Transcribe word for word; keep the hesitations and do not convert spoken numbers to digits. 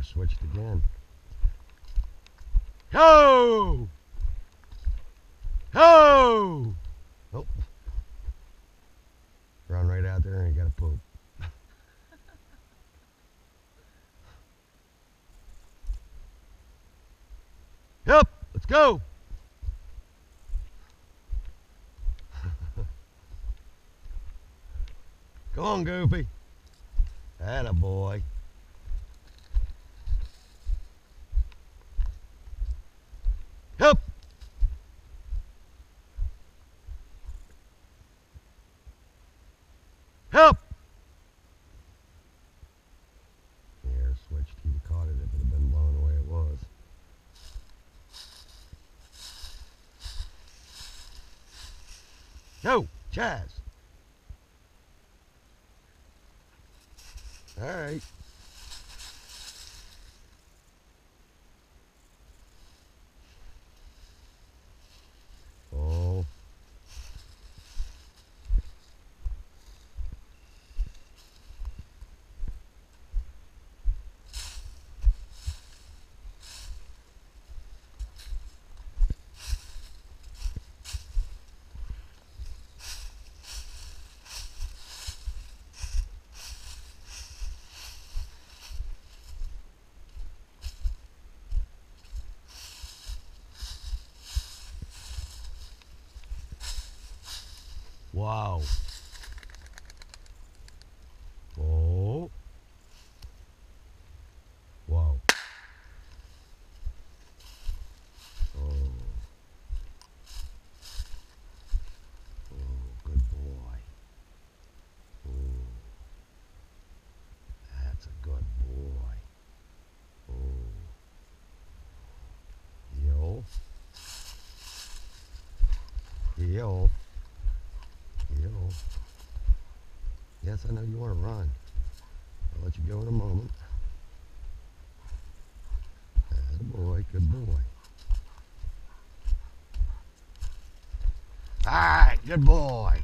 switched again. Ho! Ho! Oh. Run right out there and you gotta poop. Yep, let's go. Come on, Goofy. Atta boy. Yep. Help! The air switched. He'd have caught it if it had been blowing the way it was. No, Chaz. All right. Oh. Wow. Oh. Wow. Oh. Oh, good boy. Oh. That's a good boy. Oh. Yo. Yo. Yo. Yes, I know you want to run. I'll let you go in a moment. Good boy, good boy. All right, good boy.